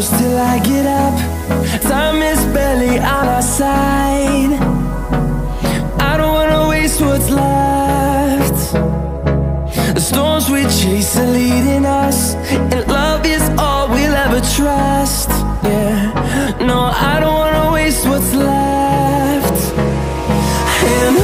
close till I get up. Time is barely on our side. I don't wanna waste what's left. The storms we chase are leading us, and love is all we'll ever trust. Yeah, no, I don't wanna waste what's left. And